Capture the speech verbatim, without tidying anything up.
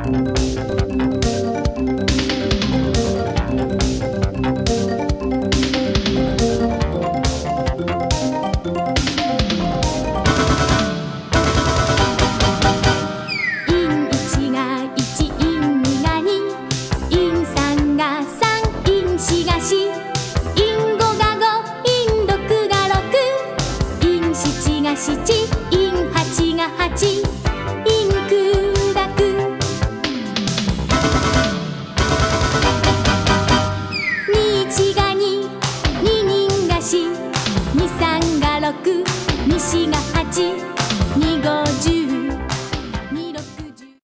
七、陰八が八、陰空楽。二一が二、二人が四、二三が六、二四が八。